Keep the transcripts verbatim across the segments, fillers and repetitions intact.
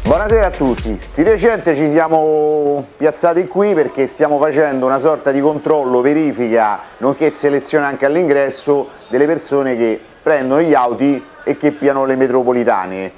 Buonasera a tutti, di recente ci siamo piazzati qui perché stiamo facendo una sorta di controllo, verifica, nonché selezione anche all'ingresso delle persone che prendono gli Audi e che piano le metropolitane.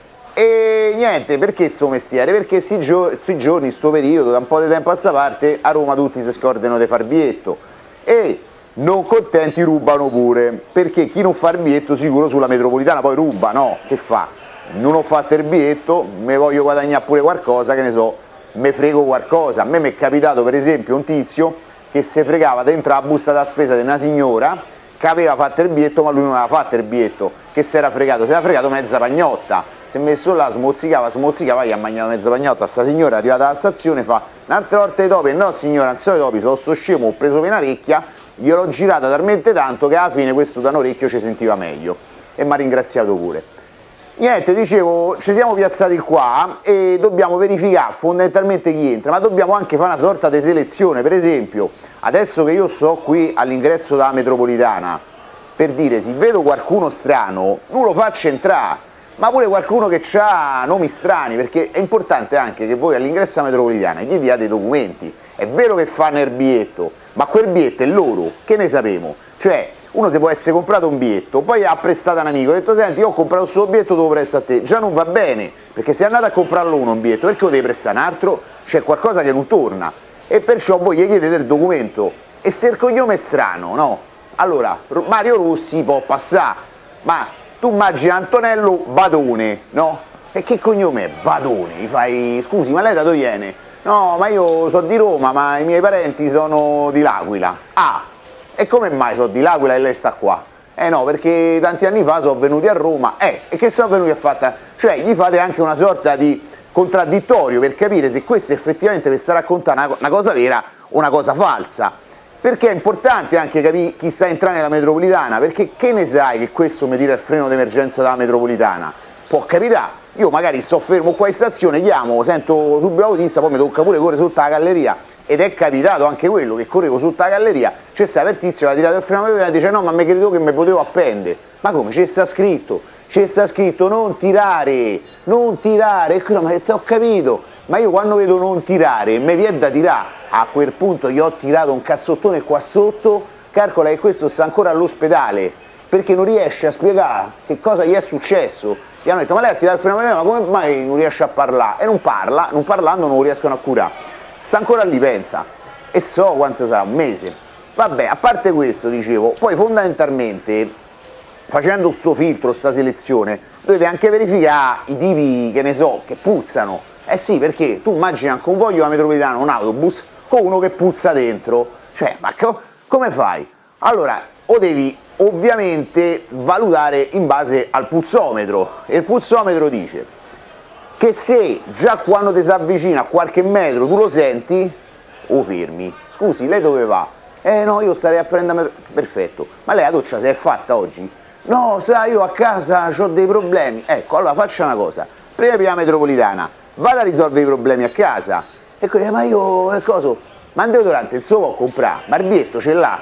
E niente, perché sto mestiere? Perché sti, gio sti giorni, sto periodo, da un po' di tempo a sta parte, a Roma tutti si scordano di far biglietto e non contenti rubano pure, perché chi non fa il biglietto sicuro sulla metropolitana poi ruba, no? Che fa? Non ho fatto il biglietto, mi voglio guadagnare pure qualcosa, che ne so, me frego qualcosa. A me mi è capitato per esempio un tizio che si fregava dentro la busta da spesa di una signora che aveva fatto il biglietto ma lui non aveva fatto il biglietto, che si era fregato, si era fregato mezza pagnotta, si è messo là, smozzicava, smozzicava, gli ha mangiato mezza pagnotta. Sta signora è arrivata alla stazione, fa un'altra volta di topi, no signora, non so i topi, sono sto scemo, ho preso per una orecchia, gliel'ho girata talmente tanto che alla fine questo da un orecchio ci sentiva meglio e mi ha ringraziato pure. Niente, dicevo, ci siamo piazzati qua e dobbiamo verificare fondamentalmente chi entra, ma dobbiamo anche fare una sorta di selezione. Per esempio, adesso che io sto qui all'ingresso della metropolitana, per dire, se vedo qualcuno strano, non lo faccio entrare, ma pure qualcuno che ha nomi strani, perché è importante anche che voi all'ingresso della metropolitana gli diate i documenti. È vero che fanno il biglietto, ma quel biglietto è loro, che ne sappiamo? Cioè, uno si può essere comprato un biglietto, poi ha prestato un amico, ha detto senti io ho comprato questo biglietto, te lo presto a te, già non va bene, perché se è andato a comprarlo uno un biglietto, perché lo devi prestare un altro? C'è qualcosa che non torna, e perciò voi gli chiedete il documento, e se il cognome è strano, no? Allora, Mario Rossi può passare, ma tu immagini Antonello Badone, no? E che cognome è? Badone, gli fai, scusi, ma lei da dove viene? No, ma io sono di Roma, ma i miei parenti sono di L'Aquila. Ah! E come mai sono di L'Aquila e lei sta qua? Eh no, perché tanti anni fa sono venuti a Roma, eh, e che sono venuti a fare? Cioè, gli fate anche una sorta di contraddittorio per capire se questo effettivamente vi sta raccontando una, una cosa vera o una cosa falsa. Perché è importante anche capire chi sta entrando nella metropolitana, perché che ne sai che questo mi tira il freno d'emergenza dalla metropolitana? Può capitare, io magari sto fermo qua in stazione, chiamo, sento subito l'autista, poi mi tocca pure correre sotto la galleria. Ed è capitato anche quello che correvo sotto la galleria, c'è stato il tizio che ha tirato il freno e dice no ma mi credo che mi potevo appendere, ma come c'è sta scritto? C'è sta scritto non tirare, non tirare, e quello mi ha detto ho capito, ma io quando vedo non tirare mi viene da tirare, a quel punto gli ho tirato un cassottone qua sotto, calcola che questo sta ancora all'ospedale perché non riesce a spiegare che cosa gli è successo, gli hanno detto ma lei ha tirato il freno ma come mai non riesce a parlare? E non parla, non parlando non lo riescono a curare. Sta ancora lì, pensa, e so quanto sarà, un mese. Vabbè, a parte questo, dicevo, poi fondamentalmente, facendo questo filtro, questa selezione, dovete anche verificare i tipi, che ne so, che puzzano. Eh sì, perché tu immagini un convoglio della metropolitana, un autobus, con uno che puzza dentro. Cioè, ma co come fai? Allora, o devi ovviamente valutare in base al puzzometro, e il puzzometro dice che se già quando ti si avvicina a qualche metro tu lo senti, o fermi. Scusi, lei dove va? Eh no, io starei a prendere... Perfetto. Ma lei la doccia si è fatta oggi? No, sai, io a casa ho dei problemi. Ecco, allora faccia una cosa. Prima per la metropolitana, vada a risolvere i problemi a casa. E quelli, ma io, che cosa? Ma un deodorante il suo può comprare, ma il biglietto ce l'ha.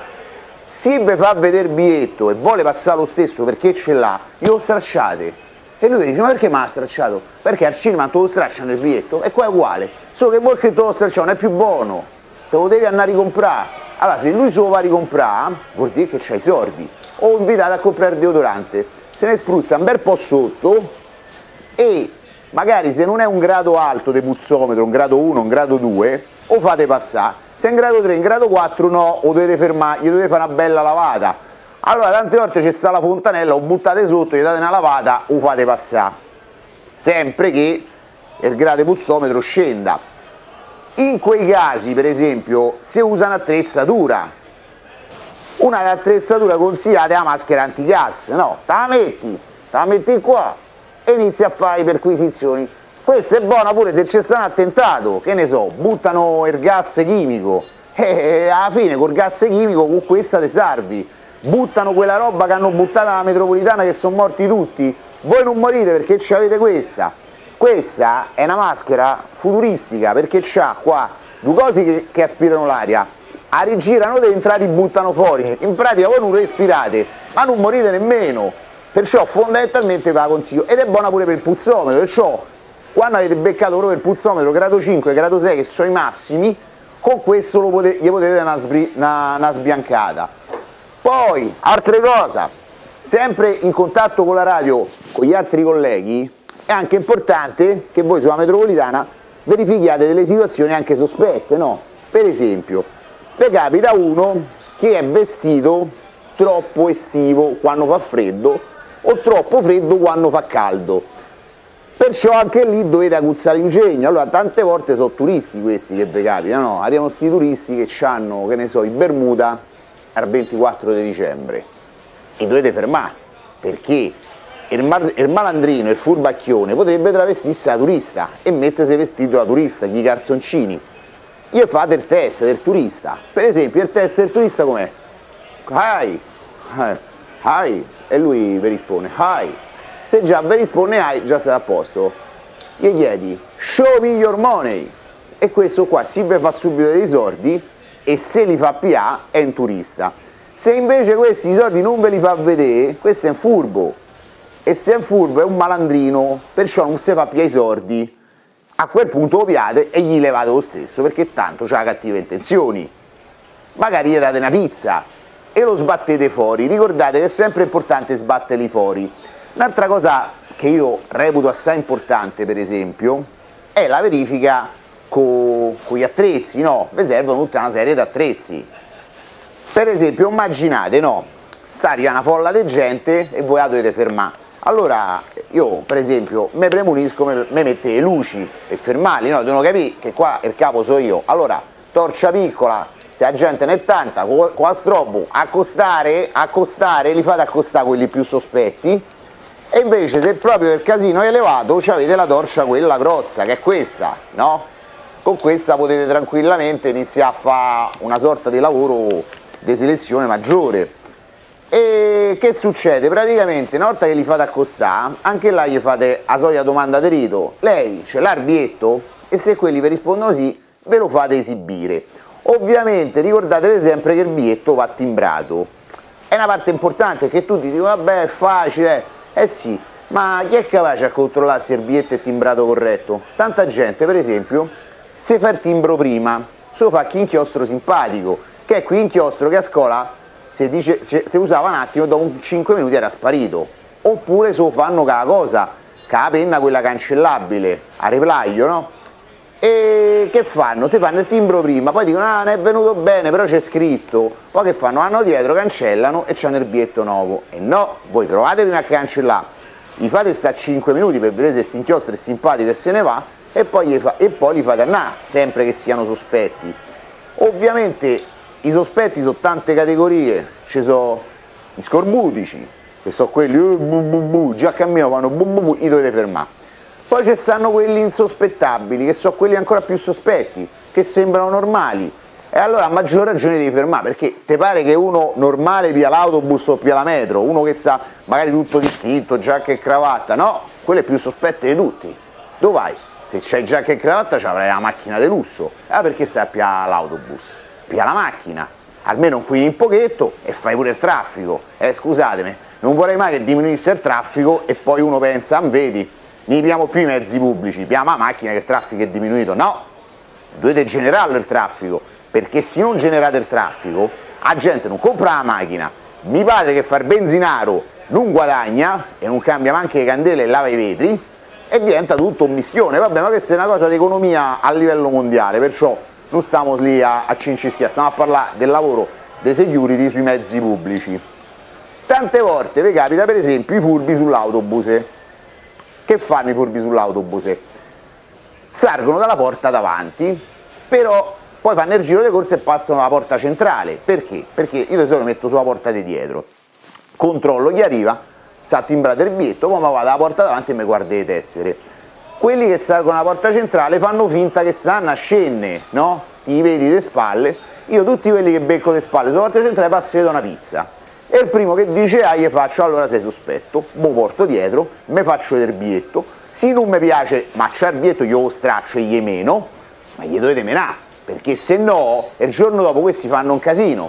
Se vi fa vedere il biglietto e vuole passare lo stesso perché ce l'ha, glielo stracciate. E lui dice, ma perché mi ha stracciato? Perché al cinema te lo stracciano il biglietto e qua è uguale, solo che vuol che te lo stracciano, non è più buono, te lo devi andare a ricomprare. Allora se lui se lo va a ricomprare, vuol dire che c'ha i soldi, o invitate a comprare il deodorante, se ne spruzza un bel po' sotto e magari se non è un grado alto di puzzometro, un grado uno, un grado due, o fate passare, se è in grado tre, in grado quattro no, o dovete fermare, gli dovete fare una bella lavata. Allora tante volte c'è sta la fontanella, o buttate sotto, gli date una lavata o fate passare, sempre che il grado puzzometro scenda. In quei casi per esempio si usa un'attrezzatura, una attrezzatura consigliata è la maschera antigas, no, te la metti, te la metti qua e inizi a fare perquisizioni. Questa è buona pure se c'è stato un attentato, che ne so, buttano il gas chimico e alla fine col gas chimico con questa te salvi. Buttano quella roba che hanno buttato alla metropolitana che sono morti tutti, voi non morite perché ci avete questa. Questa è una maschera futuristica perché c'ha qua due cose che, che aspirano l'aria, la rigirano dentro e li buttano fuori, in pratica voi non respirate ma non morite nemmeno, perciò fondamentalmente ve la consiglio ed è buona pure per il puzzometro, perciò Quando avete beccato proprio il pulsometro grado cinque, grado sei, che sono i massimi, con questo lo potete, gli potete dare una, sbri, una, una sbiancata. Poi, altre cosa, sempre in contatto con la radio, con gli altri colleghi, è anche importante che voi sulla metropolitana verifichiate delle situazioni anche sospette, no? Per esempio, vi capita uno che è vestito troppo estivo quando fa freddo o troppo freddo quando fa caldo. Perciò anche lì dovete aguzzare l'ingegno. Allora, tante volte sono turisti questi che vi capitano, no? Arrivano sti turisti che hanno, che ne so, i Bermuda al ventiquattro di dicembre e dovete fermare, perché il, mal, il malandrino, il furbacchione potrebbe travestirsi da turista e mettersi vestito da turista, gli calzoncini. Io fate il test del turista. Per esempio, il test del turista com'è? Hi, hi, e lui vi risponde hi. Se già vi risponde hi, già state a posto. Gli chiedi show me your money e questo qua si vi fa subito dei soldi e se li fa pià è un turista. Se invece questi soldi non ve li fa vedere, questo è un furbo, e se è un furbo è un malandrino, perciò non si fa più i soldi. A quel punto lo piate e gli levate lo stesso, perché tanto c'ha cattive intenzioni. Magari gli date una pizza e lo sbattete fuori. Ricordate che è sempre importante sbatterli fuori. Un'altra cosa che io reputo assai importante, per esempio, è la verifica con gli attrezzi, no? Vi servono tutta una serie di attrezzi. Per esempio, immaginate, no? Sta arrivando una folla di gente e voi la dovete fermare. Allora, io, per esempio, mi premunisco, mi mette le luci per fermarli, no? Devono capire che qua il capo so io. Allora, torcia piccola, se la gente ne è tanta, con la strobo, accostare, accostare, li fate accostare quelli più sospetti. E invece se proprio il casino è elevato, avete la torcia quella grossa, che è questa, no? Con questa potete tranquillamente iniziare a fare una sorta di lavoro di selezione maggiore. E che succede? Praticamente una volta che li fate accostare, anche là gli fate la solita domanda di rito, lei ce l'ha il biglietto? E se quelli vi rispondono sì, ve lo fate esibire. Ovviamente ricordatevi sempre che il biglietto va timbrato. È una parte importante che tutti dicono vabbè è facile, eh sì, ma chi è capace a controllare se il biglietto è timbrato corretto? Tanta gente, per esempio, se fa il timbro prima, se lo fa chi inchiostro simpatico, che è qui inchiostro che a scuola se, dice, se, se usava un attimo, dopo cinque minuti era sparito. Oppure se lo fanno con la cosa, con la penna quella cancellabile, a replaio, no? E che fanno? Si fanno il timbro prima, poi dicono ah non è venuto bene, però c'è scritto, poi che fanno? Vanno dietro, cancellano e c'hanno il biglietto nuovo. E no, voi provate prima a cancellare, gli fate sta cinque minuti per vedere se stinchiostro è simpatico e se ne va, e poi, gli fa, e poi li fate andare, sempre che siano sospetti. Ovviamente i sospetti sono tante categorie, ci sono gli scorbutici, che sono quelli uh, bu, bu, bu, già camminano, vanno bu, bu, bu, li dovete fermare. Poi ci stanno quelli insospettabili, che sono quelli ancora più sospetti, che sembrano normali. E allora a maggior ragione devi fermare, perché ti pare che uno normale via l'autobus o via la metro, uno che sa magari tutto distinto, giacca e cravatta, no, quello è più sospetto di tutti. Dove vai? Se c'hai giacca e cravatta c'avrai la macchina di lusso. Ah, perché stai a pia l'autobus? Pia la macchina, almeno inquini un pochetto e fai pure il traffico. Eh, scusatemi, non vorrei mai che diminuisse il traffico e poi uno pensa, ah, vedi, mi piamo più i mezzi pubblici, piamo la macchina che il traffico è diminuito. No, dovete generarlo il traffico, perché se non generate il traffico, la gente non compra la macchina, mi pare che far benzinaro non guadagna e non cambia neanche le candele e lava i vetri e diventa tutto un mischione. Vabbè, ma questa è una cosa di economia a livello mondiale, perciò non stiamo lì a, a cincischiare, stiamo a parlare del lavoro dei security sui mezzi pubblici. Tante volte vi capita per esempio i furbi sull'autobus. Che fanno i furbi sull'autobus? Salgono dalla porta davanti, però poi fanno il giro di corsa e passano alla porta centrale. Perché? Perché io di solito metto sulla porta di dietro, controllo chi arriva, sa timbrare il biglietto, poi vado alla porta davanti e mi guardo le tessere. Quelli che salgono alla porta centrale fanno finta che stanno a scendere, no? Ti vedi le spalle, io tutti quelli che becco le spalle sulla porta centrale passo da una pizza. E il primo che dice ah gli faccio allora sei sospetto, mi porto dietro, mi faccio vedere il biglietto, se non mi piace ma c'è il biglietto io lo straccio e gli meno, ma gli dovete menare, perché se no il giorno dopo questi fanno un casino.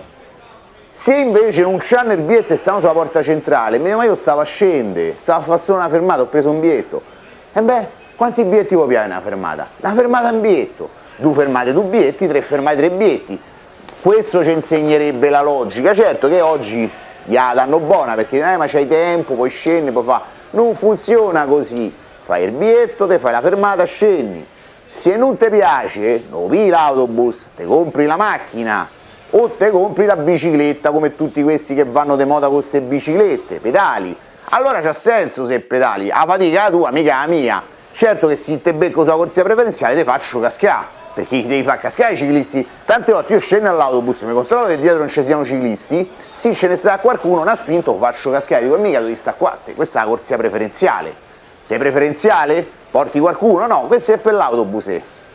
Se invece non c'hanno il biglietto e stanno sulla porta centrale, ma io stavo a scendere, stavo a fare solo una fermata, ho preso un biglietto, e beh, Quanti biglietti può pigliare una fermata? Una fermata un biglietto, due fermate due biglietti, tre fermate tre biglietti. Questo ci insegnerebbe la logica. Certo che oggi gliela danno buona perché eh, ma c'hai tempo, puoi scendere, puoi fare. Non funziona così. Fai il biglietto, te fai la fermata, scendi. Se non ti piace, non pigli l'autobus, te compri la macchina o te compri la bicicletta come tutti questi che vanno di moda con queste biciclette, pedali. Allora c'ha senso se pedali, la fatica la tua, mica la mia. Certo che se te becco sulla corsia preferenziale ti faccio cascare. Perché ti devi far cascare i ciclisti. Tante volte io scendo all'autobus, mi controllo che dietro non ci siano ciclisti, se ce ne sta qualcuno, una spinto, faccio cascare, dico mica devi stare qua, questa è la corsia preferenziale. Sei preferenziale? Porti qualcuno? No, questo è per l'autobus.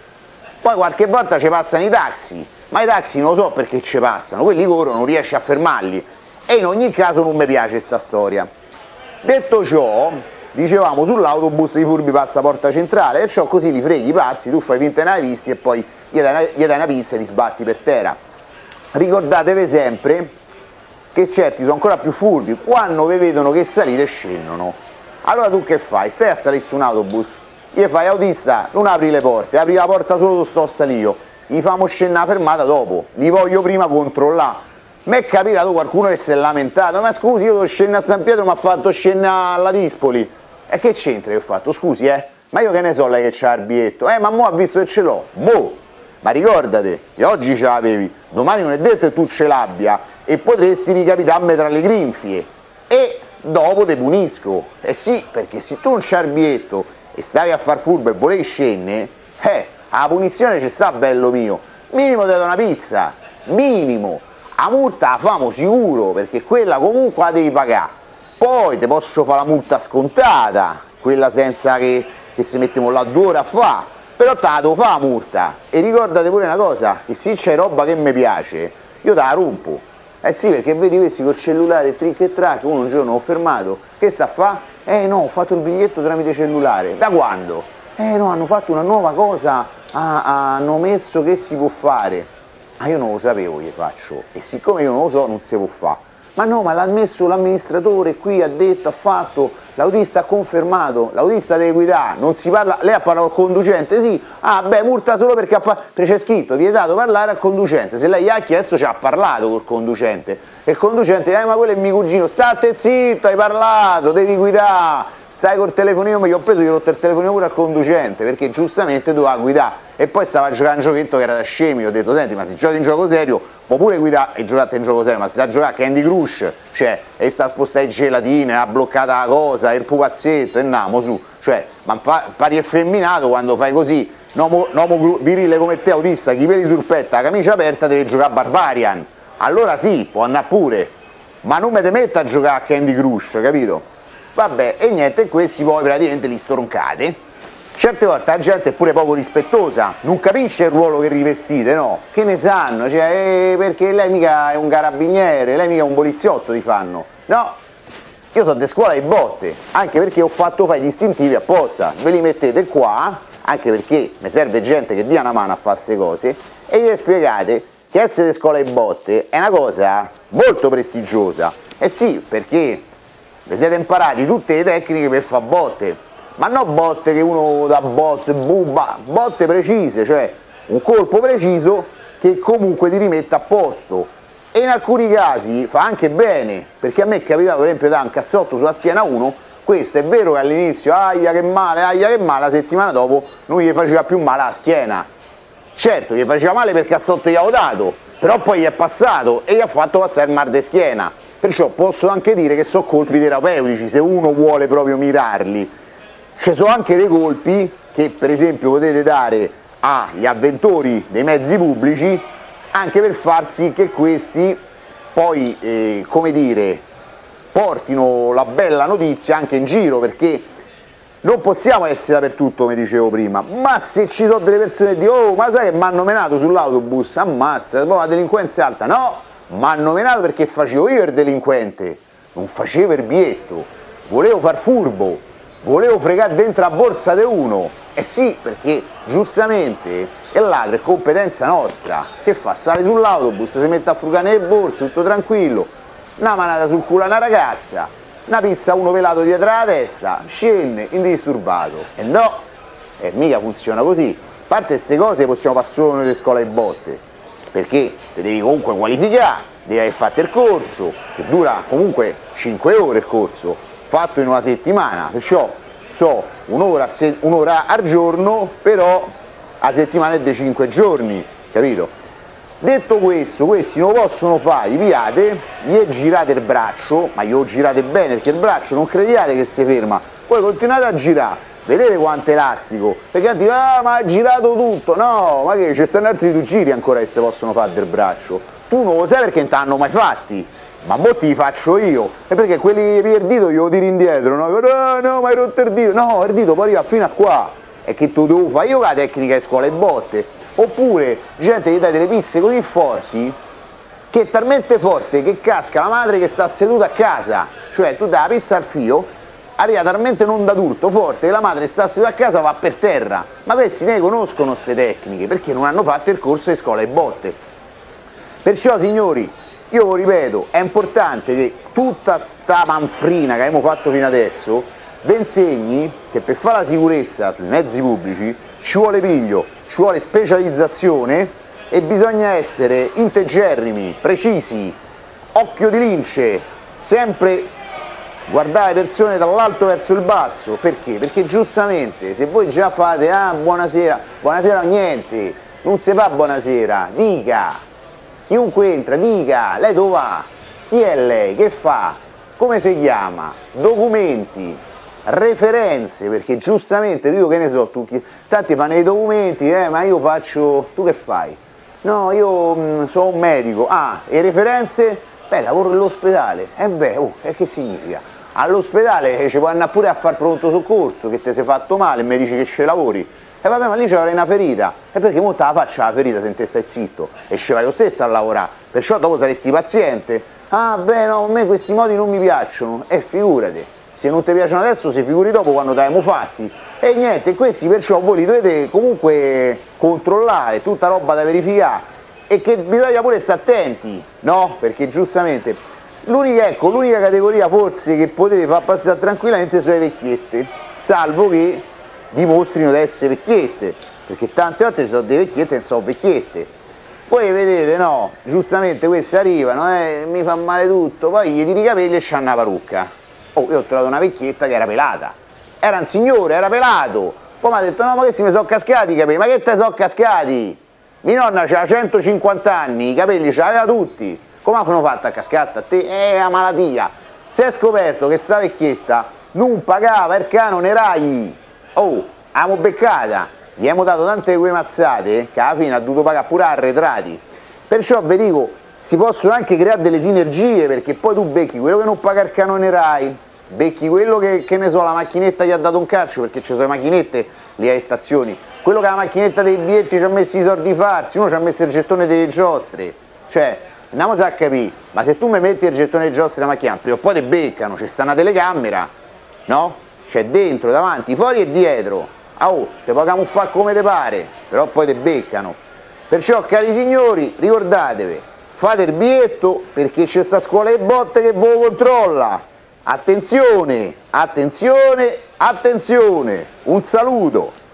Poi qualche volta ci passano i taxi, ma i taxi non lo so perché ci passano, quelli corrono, non riesci a fermarli. E in ogni caso non mi piace sta storia. Detto ciò, dicevamo sull'autobus i furbi passa a porta centrale e ciò così li freghi, passi, tu fai finta che ne hai visti e poi gli dai, una, gli dai una pizza e li sbatti per terra. Ricordatevi sempre che certi sono ancora più furbi quando vi vedono che salite e scendono. Allora tu che fai? Stai a salire su un autobus, gli fai autista, non apri le porte, apri la porta solo dove sto a salire, gli famo scendere la fermata dopo, li voglio prima controllare. Mi è capitato qualcuno che si è lamentato, ma scusi io devo scendere a San Pietro, mi ha fatto scendere alla Dispoli. E che c'entra che ho fatto? Scusi eh, ma io che ne so lei che c'ha il biglietto? Eh ma mo ha visto che ce l'ho, boh! Ma ricordate che oggi ce l'avevi, domani non è detto che tu ce l'abbia e potresti ricapitarmi tra le grinfie e dopo te punisco. Eh sì, perché se tu non c'hai il biglietto e stavi a far furbo e volevi scendere, eh, la punizione ci sta bello mio, minimo ti do una pizza, minimo, la multa la famo sicuro perché quella comunque la devi pagare. Poi ti posso fare la multa scontata, quella senza che, che si mettiamo là due ore a fa, però te la devo fare la multa. E ricordate pure una cosa, che se c'è roba che mi piace, io te la rompo. Eh sì, perché vedi questi col cellulare, trick e track, uno un giorno ho fermato, che sta a fa? Eh no, ho fatto il biglietto tramite cellulare. Da quando? Eh no, hanno fatto una nuova cosa, ah, hanno messo che si può fare. Ma io non lo sapevo che faccio, e siccome io non lo so non si può fare. Ma no, ma l'ha messo l'amministratore qui, ha detto, ha fatto, l'autista ha confermato, l'autista deve guidare, non si parla, lei ha parlato col conducente, sì, ah beh, multa solo perché ha fatto, perché c'è scritto, vietato parlare al conducente, se lei gli ha chiesto ci ha parlato col conducente, e il conducente, eh ma quello è mio cugino, state zitto, hai parlato, devi guidare, stai col telefonino, ma io ho preso, gli ho rotto il telefonino pure al conducente, perché giustamente doveva guidare, e poi stava a giocare un giochetto che era da scemi, ho detto, senti, ma se giochi in gioco serio, può pure guidare e giocate in gioco serio, ma se sta a giocare a Candy Crush, cioè, e sta a spostare le gelatine, ha bloccata la cosa, il pupazzetto, e andiamo su, cioè, ma pari effeminato quando fai così, un uomo virile come te, autista, chi vedi sul petto, la camicia aperta, deve giocare a Barbarian, allora sì, può andare pure, ma non me te metta a giocare a Candy Crush, capito? Vabbè, e niente, questi poi praticamente li stroncate. Certe volte la gente è pure poco rispettosa, non capisce il ruolo che rivestite, no? Che ne sanno? Cioè, eh, perché lei mica è un carabiniere, lei mica è un poliziotto, ti fanno. No, io sono di scuola di botte, anche perché ho fatto fare i distintivi apposta, ve li mettete qua, anche perché mi serve gente che dia una mano a fare queste cose, e gli spiegate che essere di scuola di botte è una cosa molto prestigiosa. Eh sì, perché vi siete imparati tutte le tecniche per fare botte. Ma non botte che uno dà botte, buba, botte precise, cioè un colpo preciso che comunque ti rimette a posto. E in alcuni casi fa anche bene, perché a me è capitato per esempio da un cassotto sulla schiena uno, questo è vero che all'inizio, aia che male, aia che male, la settimana dopo non gli faceva più male la schiena. Certo, gli faceva male per il cazzotto gli avevo dato, però poi gli è passato e gli ha fatto passare il mal di schiena. Perciò posso anche dire che sono colpi terapeutici, se uno vuole proprio mirarli. Ci sono anche dei colpi che per esempio potete dare agli avventori dei mezzi pubblici anche per far sì che questi poi, eh, come dire, portino la bella notizia anche in giro, perché non possiamo essere dappertutto come dicevo prima, ma se ci sono delle persone che dicono oh ma sai che mi hanno menato sull'autobus, ammazza, poi la delinquenza è alta, no, mi hanno menato perché facevo io il delinquente, non facevo il biglietto, volevo far furbo, volevo fregare dentro la borsa di uno, eh sì, perché giustamente il ladro è competenza nostra, che fa? Sale sull'autobus, si mette a frugare nelle borse, tutto tranquillo, una manata sul culo a una ragazza, una pizza a uno pelato dietro la testa, scende indisturbato, e no, e mica funziona così. A parte queste cose possiamo fare solo nelle scuole di botte, perché te devi comunque qualificare, devi aver fatto il corso, che dura comunque cinque ore il corso, fatto in una settimana, perciò so un'ora un'ora al giorno, però a settimana è dei cinque giorni, capito? Detto questo, questi non possono fare, vi piate, gli girate il braccio, ma glielo girate bene, perché il braccio non crediate che si ferma, poi continuate a girare, vedete quanto è elastico, perché dico, ah ma ha girato tutto, no, ma che ci stanno altri due giri ancora che si possono fare del braccio, tu non lo sai perché non ti hanno mai fatti, ma mo ti faccio io, e perché quelli per il dito glielo tiri indietro, no, no, no, ma hai rotto il dito, no, il dito poi arriva fino a qua, e che tu devo fare io con la tecnica di scuola e botte. Oppure gente gli dà delle pizze così forti che è talmente forte che casca la madre che sta seduta a casa, cioè tu dai la pizza al filo, arriva talmente un onda d'urto forte che la madre sta seduta a casa, va per terra, ma questi ne conoscono queste tecniche perché non hanno fatto il corso di scuola e botte. Perciò signori, io vi ripeto, è importante che tutta sta manfrina che abbiamo fatto fino adesso vi insegni che per fare la sicurezza sui mezzi pubblici ci vuole piglio, ci vuole specializzazione e bisogna essere integerrimi, precisi, occhio di lince, sempre guardare le persone dall'alto verso il basso. Perché? Perché giustamente se voi già fate ah buonasera, buonasera niente, non si fa buonasera, dica, chiunque entra, dica, lei dove va? Chi è lei? Che fa? Come si chiama? Documenti, referenze, perché giustamente io che ne so, tu, tanti fanno i documenti, eh, ma io faccio, tu che fai? No, io mh, sono un medico, ah, e referenze? Beh, lavoro nell'ospedale, e eh beh, oh, e che significa? All'ospedale ci puoi andare pure a fare pronto soccorso, che ti sei fatto male e mi dici che ci lavori, e vabbè, ma lì c'avrei una ferita, e perché mo te la faccia la ferita se te stai zitto, e ci vai lo stesso a lavorare, perciò dopo saresti paziente, ah beh no, a me questi modi non mi piacciono, e figurati. Se non ti piacciono adesso, si figuri dopo quando ti abbiamo fatti. E niente, questi perciò voi li dovete comunque controllare, tutta roba da verificare. E che bisogna pure stare attenti, no? Perché giustamente l'unica ecco, l'unica categoria forse che potete far passare tranquillamente sono le vecchiette, salvo che dimostrino di essere vecchiette, perché tante volte ci sono delle vecchiette e non sono vecchiette. Poi vedete, no, giustamente queste arrivano, eh, mi fa male tutto, poi gli tiri i capelli e c'hanno una parrucca. Oh, io ho trovato una vecchietta che era pelata, era un signore, era pelato, poi mi ha detto no ma che si mi sono cascati i capelli, ma che te sono cascati? Mia nonna aveva centocinquanta anni, i capelli ce l'aveva tutti, come hanno fatto a cascata a te? Eh, è una malattia, si è scoperto che sta vecchietta non pagava il canone Rai, oh, abbiamo beccata, gli abbiamo dato tante quelle mazzate che alla fine ha dovuto pagare pure arretrati, perciò vi dico, si possono anche creare delle sinergie, perché poi tu becchi quello che non paga il canone Rai, becchi quello che, che ne so, la macchinetta gli ha dato un calcio, perché ci sono le macchinette lì alle stazioni, quello che la macchinetta dei biglietti ci ha messo i soldi farsi, uno ci ha messo il gettone delle giostre, cioè andiamo a capire, ma se tu mi metti il gettone delle giostre nella macchina, prima o poi ti beccano, c'è sta una telecamera, no? C'è dentro, davanti, fuori e dietro, ah, oh, te puoi camuffare come te pare, però poi ti beccano, perciò cari signori ricordatevi, fate il biglietto perché c'è sta scuola di botte che voi controlla. Attenzione, attenzione, attenzione, un saluto.